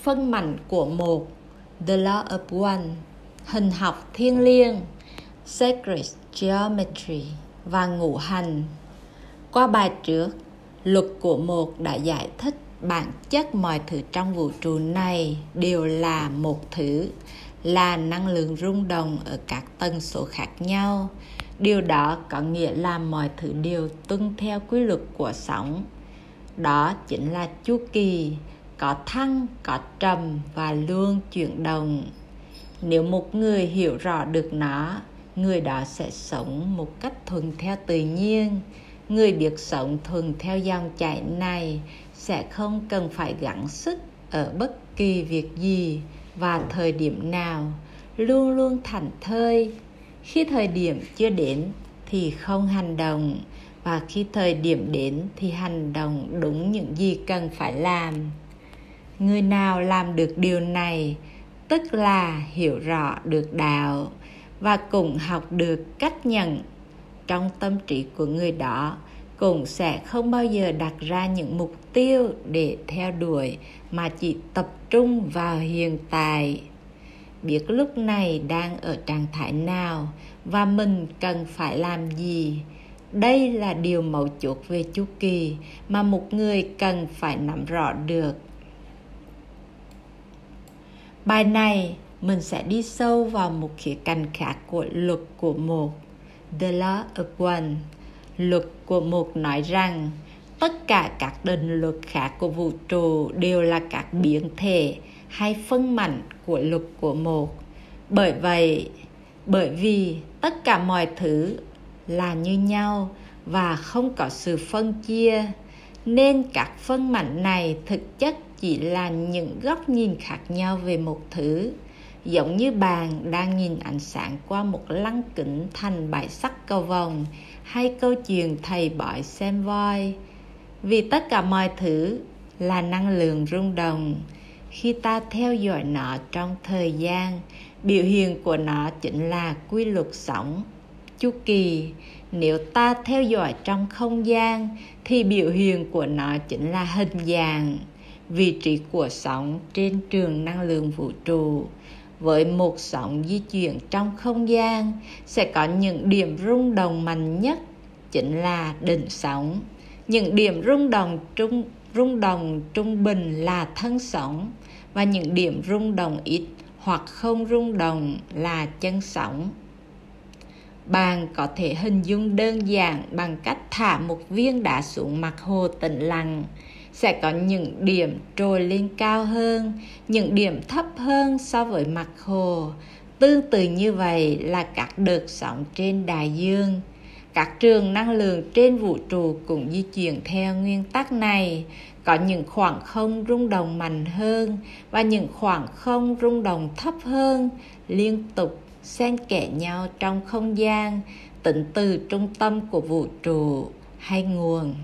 phân mảnh của một, The Law of One, hình học thiêng liêng, Sacred Geometry và ngũ hành. Qua bài trước, luật của một đã giải thích bản chất mọi thứ trong vũ trụ này đều là một thứ, là năng lượng rung động ở các tần số khác nhau. Điều đó có nghĩa là mọi thứ đều tuân theo quy luật của sóng. Đó chính là chu kỳ, có thăng, có trầm và luôn chuyển động. Nếu một người hiểu rõ được nó, người đó sẽ sống một cách thuận theo tự nhiên. Người biết sống thuận theo dòng chảy này sẽ không cần phải gắng sức ở bất kỳ việc gì và thời điểm nào, luôn luôn thảnh thơi. Khi thời điểm chưa đến thì không hành động, và khi thời điểm đến thì hành động đúng những gì cần phải làm. Người nào làm được điều này, tức là hiểu rõ được đạo và cũng học được cách nhận. Trong tâm trí của người đó cũng sẽ không bao giờ đặt ra những mục tiêu để theo đuổi, mà chỉ tập trung vào hiện tại. Biết lúc này đang ở trạng thái nào và mình cần phải làm gì. Đây là điều mấu chốt về chu kỳ mà một người cần phải nắm rõ được. Bài này mình sẽ đi sâu vào một khía cạnh khác của luật của một, The Law of One. Luật của một nói rằng tất cả các định luật khác của vũ trụ đều là các biến thể hay phân mảnh của luật của một. Bởi vì tất cả mọi thứ là như nhau và không có sự phân chia, nên các phân mảnh này thực chất chỉ là những góc nhìn khác nhau về một thứ. Giống như bạn đang nhìn ánh sáng qua một lăng kính thành bãi sắc cầu vồng, hay câu chuyện thầy bói xem voi. Vì tất cả mọi thứ là năng lượng rung động. Khi ta theo dõi nó trong thời gian, biểu hiện của nó chính là quy luật sóng, chu kỳ. Nếu ta theo dõi trong không gian thì biểu hiện của nó chính là hình dạng, vị trí của sóng trên trường năng lượng vũ trụ. Với một sóng di chuyển trong không gian sẽ có những điểm rung động mạnh nhất, chính là đỉnh sóng. Những điểm rung động trung bình là thân sóng, và những điểm rung động ít hoặc không rung động là chân sóng. Bạn có thể hình dung đơn giản bằng cách thả một viên đá xuống mặt hồ tĩnh lặng. Sẽ có những điểm trồi lên cao hơn, những điểm thấp hơn so với mặt hồ. Tương tự như vậy là các đợt sóng trên đại dương. Các trường năng lượng trên vũ trụ cũng di chuyển theo nguyên tắc này. Có những khoảng không rung động mạnh hơn và những khoảng không rung động thấp hơn, liên tục xen kẽ nhau trong không gian, tính từ trung tâm của vũ trụ hay nguồn.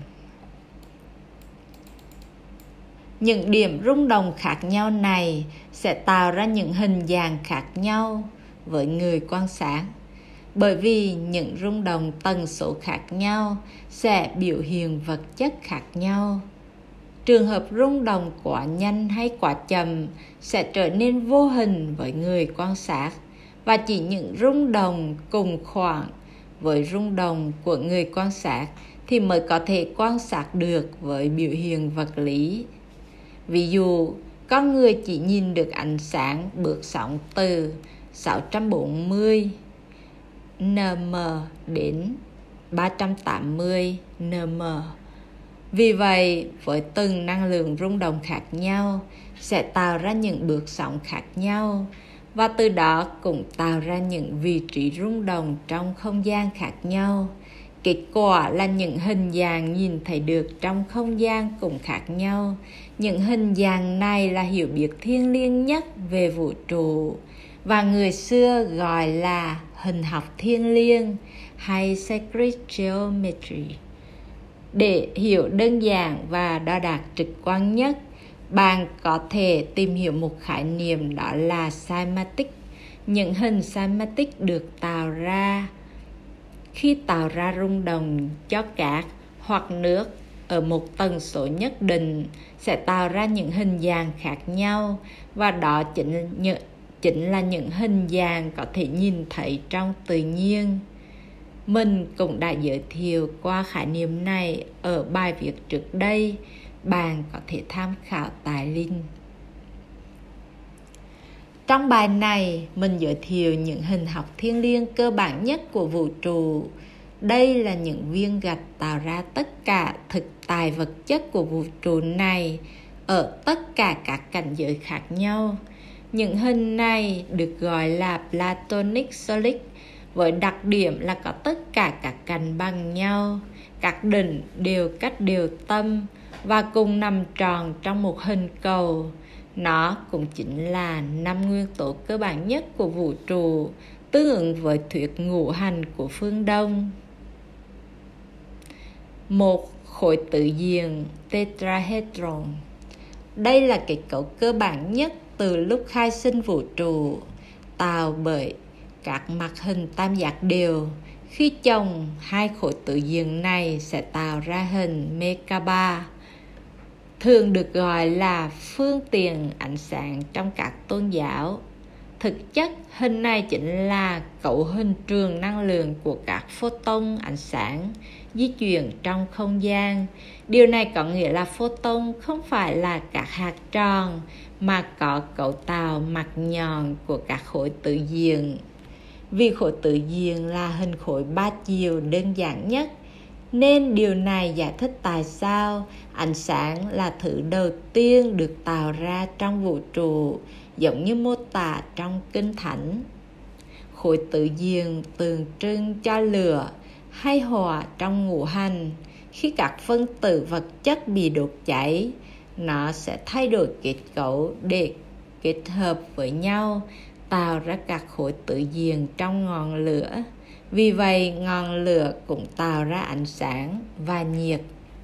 Những điểm rung động khác nhau này sẽ tạo ra những hình dạng khác nhau với người quan sát, bởi vì những rung động tần số khác nhau sẽ biểu hiện vật chất khác nhau. Trường hợp rung động quá nhanh hay quá chậm sẽ trở nên vô hình với người quan sát, và chỉ những rung động cùng khoảng với rung động của người quan sát thì mới có thể quan sát được với biểu hiện vật lý. Ví dụ, con người chỉ nhìn được ánh sáng bước sóng từ 640 nm đến 380 nm. Vì vậy, với từng năng lượng rung động khác nhau sẽ tạo ra những bước sóng khác nhau, và từ đó cũng tạo ra những vị trí rung động trong không gian khác nhau. Kết quả là những hình dạng nhìn thấy được trong không gian cũng khác nhau. Những hình dạng này là hiểu biết thiêng liêng nhất về vũ trụ, và người xưa gọi là hình học thiêng liêng hay Sacred Geometry. Để hiểu đơn giản và đo đạc trực quan nhất, bạn có thể tìm hiểu một khái niệm, đó là cymatic. Những hình cymatic được tạo ra khi tạo ra rung động cho cát hoặc nước ở một tần số nhất định, sẽ tạo ra những hình dạng khác nhau, và đó chính là những hình dạng có thể nhìn thấy trong tự nhiên. Mình cũng đã giới thiệu qua khái niệm này ở bài viết trước đây, bạn có thể tham khảo tại link. Trong bài này, mình giới thiệu những hình học thiêng liêng cơ bản nhất của vũ trụ. Đây là những viên gạch tạo ra tất cả thực tại vật chất của vũ trụ này ở tất cả các cảnh giới khác nhau. Những hình này được gọi là Platonic Solid, với đặc điểm là có tất cả các cạnh bằng nhau, các đỉnh đều cách đều tâm và cùng nằm tròn trong một hình cầu. Nó cũng chính là 5 nguyên tố cơ bản nhất của vũ trụ, tương ứng với thuyết ngũ hành của phương Đông. Một khối tự diện tetrahedron. Đây là kết cấu cơ bản nhất từ lúc khai sinh vũ trụ, tạo bởi các mặt hình tam giác đều. Khi chồng hai khối tự diện này sẽ tạo ra hình Merkaba, thường được gọi là phương tiện ánh sáng trong các tôn giáo. Thực chất, hình này chính là cấu hình trường năng lượng của các photon ánh sáng di chuyển trong không gian. Điều này có nghĩa là photon không phải là các hạt tròn, mà có cấu tạo mặt nhọn của các khối tự diện. Vì khối tự diện là hình khối 3 chiều đơn giản nhất, nên điều này giải thích tại sao ánh sáng là thứ đầu tiên được tạo ra trong vũ trụ, giống như mô tả trong Kinh Thánh. Khối tự diện tượng trưng cho lửa hay hỏa trong ngũ hành. Khi các phân tử vật chất bị đốt cháy, nó sẽ thay đổi kết cấu để kết hợp với nhau, tạo ra các khối tự diện trong ngọn lửa. Vì vậy, ngọn lửa cũng tạo ra ánh sáng và nhiệt.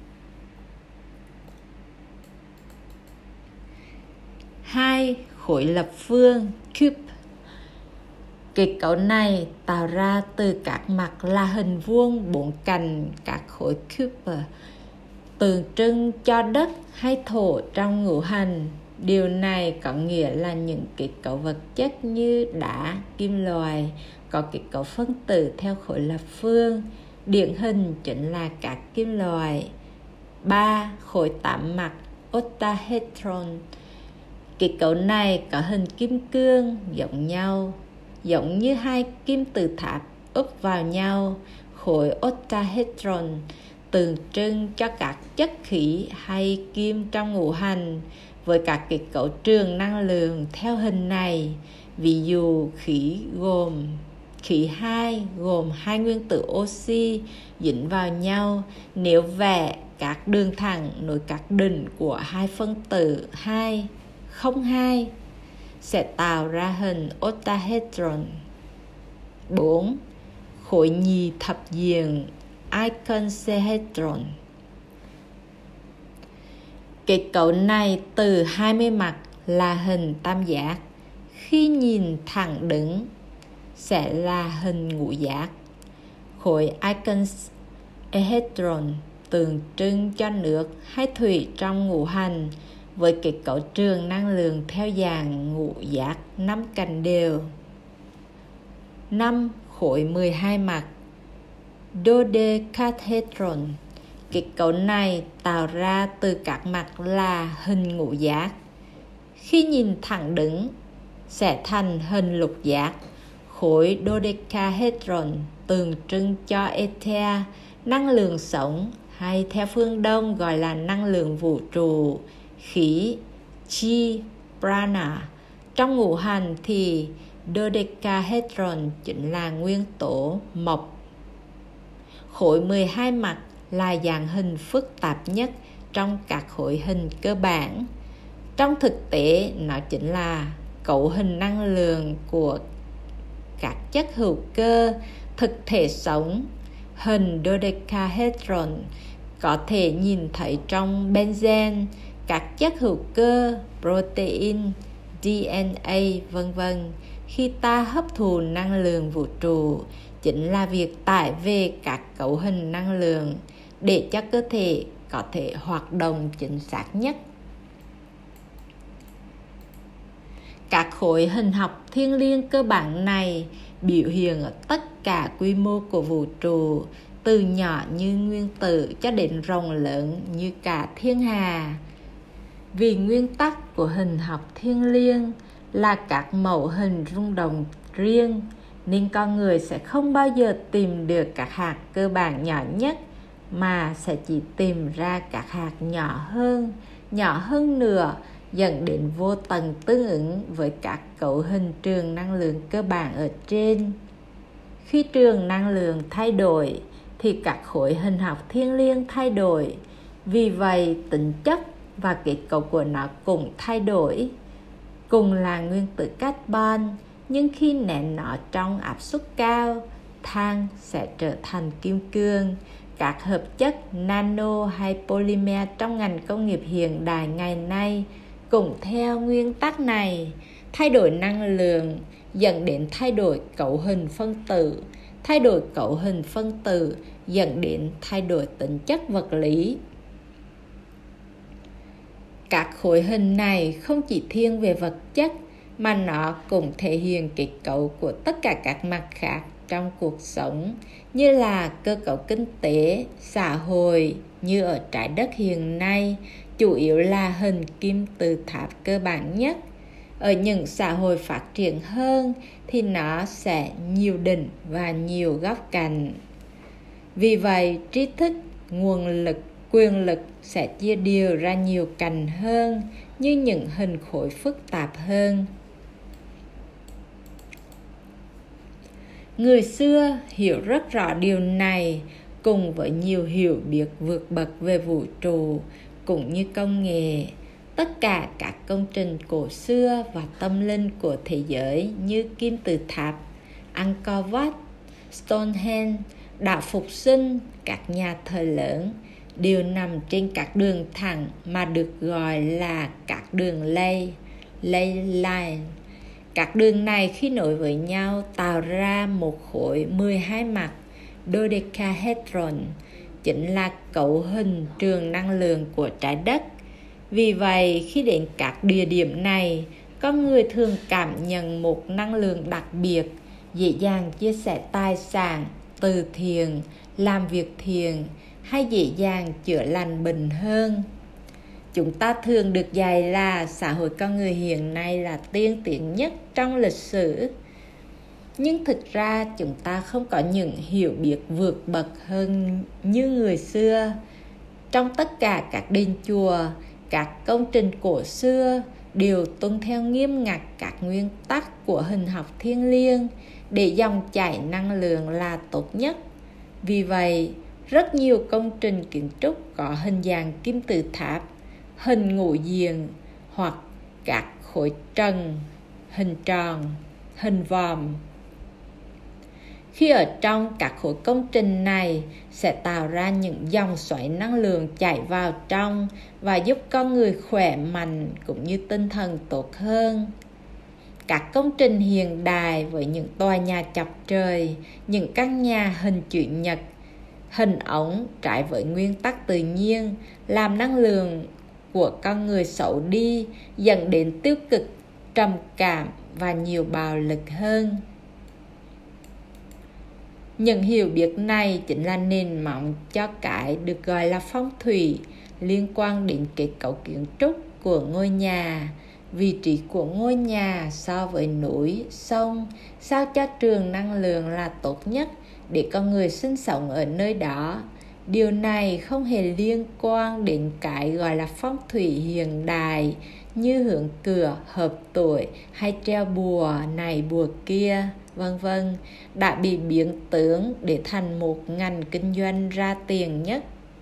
2. Khối lập phương cube. Kết cấu này tạo ra từ các mặt là hình vuông bốn cạnh các khối cube, tượng trưng cho đất hay thổ trong ngũ hành. Điều này có nghĩa là những kết cấu vật chất như đá, kim loại có kết cấu phân tử theo khối lập phương, điển hình chính là các kim loại. 3. Khối tám mặt octahedron. Kết cấu này có hình kim cương giống nhau, giống như hai kim tự tháp úp vào nhau. Khối octahedron tượng trưng cho các chất khí hay kim trong ngũ hành, với các kết cấu trường năng lượng theo hình này. Ví dụ khí 2 gồm hai nguyên tử oxy dính vào nhau. Nếu vẽ các đường thẳng nối các đỉnh của hai phân tử 2, 02 sẽ tạo ra hình octahedron. 4. Khối nhì thập diện icosahedron. Kết cấu này từ 20 mặt là hình tam giác. Khi nhìn thẳng đứng sẽ là hình ngũ giác. Khối icosahedron tượng trưng cho nước hay thủy trong ngũ hành, với kết cấu trường năng lượng theo dạng ngũ giác 5 cạnh đều. 5. Khối 12 mặt dodecahedron. Kết cấu này tạo ra từ các mặt là hình ngũ giác. Khi nhìn thẳng đứng sẽ thành hình lục giác. Khối dodecahedron tượng trưng cho ether, năng lượng sống, hay theo phương Đông gọi là năng lượng vũ trụ, khí, chi, prana. Trong ngũ hành thì dodecahedron chính là nguyên tố mộc. Khối 12 mặt là dạng hình phức tạp nhất trong các khối hình cơ bản. Trong thực tế, nó chính là cấu hình năng lượng của các chất hữu cơ, thực thể sống. Hình dodecahedron có thể nhìn thấy trong benzen, các chất hữu cơ, protein, DNA, v.v. Khi ta hấp thụ năng lượng vũ trụ, chính là việc tải về các cấu hình năng lượng để cho cơ thể có thể hoạt động chính xác nhất. Các khối hình học thiêng liêng cơ bản này biểu hiện ở tất cả quy mô của vũ trụ, từ nhỏ như nguyên tử cho đến rộng lớn như cả thiên hà. Vì nguyên tắc của hình học thiêng liêng là các mẫu hình rung động riêng, nên con người sẽ không bao giờ tìm được các hạt cơ bản nhỏ nhất, mà sẽ chỉ tìm ra các hạt nhỏ hơn nữa, dẫn đến vô tận tương ứng với các cấu hình trường năng lượng cơ bản ở trên. Khi trường năng lượng thay đổi, thì các khối hình học thiêng liêng thay đổi. Vì vậy, tính chất và kết cấu của nó cũng thay đổi. Cùng là nguyên tử carbon, nhưng khi nén nó trong áp suất cao, than sẽ trở thành kim cương. Các hợp chất nano hay polymer trong ngành công nghiệp hiện đại ngày nay cũng theo nguyên tắc này. Thay đổi năng lượng dẫn đến thay đổi cấu hình phân tử. Thay đổi cấu hình phân tử dẫn đến thay đổi tính chất vật lý. Các khối hình này không chỉ thiên về vật chất, mà nó cũng thể hiện kết cấu của tất cả các mặt khác trong cuộc sống, như là cơ cấu kinh tế, xã hội như ở trái đất hiện nay, chủ yếu là hình kim tự tháp cơ bản nhất. Ở những xã hội phát triển hơn thì nó sẽ nhiều đỉnh và nhiều góc cạnh. Vì vậy, trí thức, nguồn lực, quyền lực sẽ chia đều ra nhiều cạnh hơn, như những hình khối phức tạp hơn. Người xưa hiểu rất rõ điều này, cùng với nhiều hiểu biết vượt bậc về vũ trụ cũng như công nghệ. Tất cả các công trình cổ xưa và tâm linh của thế giới như kim tự tháp, Angkor Wat, Stonehenge, đạo Phục Sinh, các nhà thờ lớn đều nằm trên các đường thẳng mà được gọi là các đường ley line. Các đường này khi nối với nhau tạo ra một khối 12 mặt dodecahedron, chính là cấu hình trường năng lượng của trái đất. Vì vậy, khi đến các địa điểm này, con người thường cảm nhận một năng lượng đặc biệt, dễ dàng chia sẻ tài sản, từ thiện, làm việc thiện, hay dễ dàng chữa lành bệnh hơn. Chúng ta thường được dạy là xã hội con người hiện nay là tiên tiến nhất trong lịch sử. Nhưng thực ra chúng ta không có những hiểu biết vượt bậc hơn như người xưa. Trong tất cả các đền chùa, các công trình cổ xưa đều tuân theo nghiêm ngặt các nguyên tắc của hình học thiêng liêng để dòng chảy năng lượng là tốt nhất. Vì vậy, rất nhiều công trình kiến trúc có hình dạng kim tự tháp, hình ngũ diện hoặc các khối trần, hình tròn, hình vòm. Khi ở trong các khối công trình này sẽ tạo ra những dòng xoáy năng lượng chảy vào trong và giúp con người khỏe mạnh cũng như tinh thần tốt hơn. Các công trình hiện đại với những tòa nhà chọc trời, những căn nhà hình chữ nhật, hình ống trái với nguyên tắc tự nhiên, làm năng lượng của con người xấu đi, dẫn đến tiêu cực, trầm cảm và nhiều bạo lực hơn. Những hiểu biết này chính là nền móng cho cái được gọi là phong thủy, liên quan đến kết cấu kiến trúc của ngôi nhà, vị trí của ngôi nhà so với núi, sông, sao cho trường năng lượng là tốt nhất để con người sinh sống ở nơi đó. Điều này không hề liên quan đến cái gọi là phong thủy hiện đại như hướng cửa, hợp tuổi hay treo bùa này bùa kia, vân vân, đã bị biến tướng để thành một ngành kinh doanh ra tiền nhất.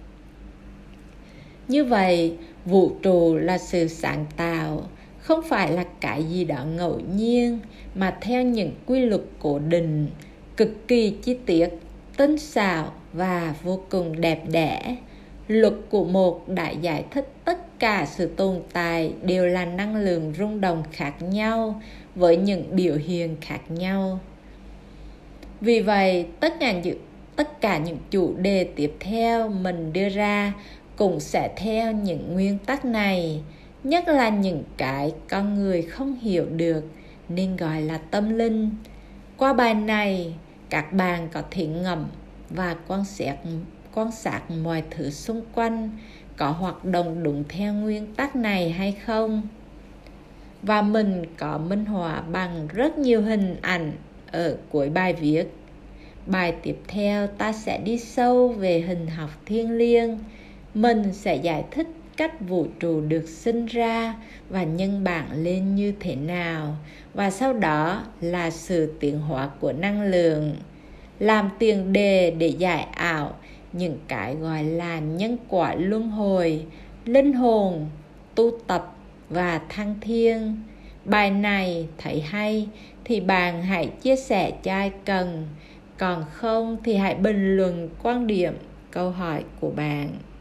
Như vậy, vũ trụ là sự sáng tạo, không phải là cái gì đó ngẫu nhiên, mà theo những quy luật cố định, cực kỳ chi tiết, tinh xảo và vô cùng đẹp đẽ. Luật của một đã giải thích tất cả sự tồn tại đều là năng lượng rung động khác nhau với những biểu hiện khác nhau. Vì vậy, tất cả những chủ đề tiếp theo mình đưa ra cũng sẽ theo những nguyên tắc này. nhất là những cái con người không hiểu được nên gọi là tâm linh. Qua bài này, các bạn có thể ngẫm và quan sát mọi thứ xung quanh có hoạt động đúng theo nguyên tắc này hay không. Và mình có minh họa bằng rất nhiều hình ảnh ở cuối bài viết. Bài tiếp theo ta sẽ đi sâu về hình học thiêng liêng. Mình sẽ giải thích cách vũ trụ được sinh ra và nhân bản lên như thế nào, và sau đó là sự tiến hóa của năng lượng, làm tiền đề để giải ảo những cái gọi là nhân quả luân hồi, linh hồn, tu tập và thăng thiên. Bài này thấy hay thì bạn hãy chia sẻ cho ai cần, còn không thì hãy bình luận quan điểm, câu hỏi của bạn.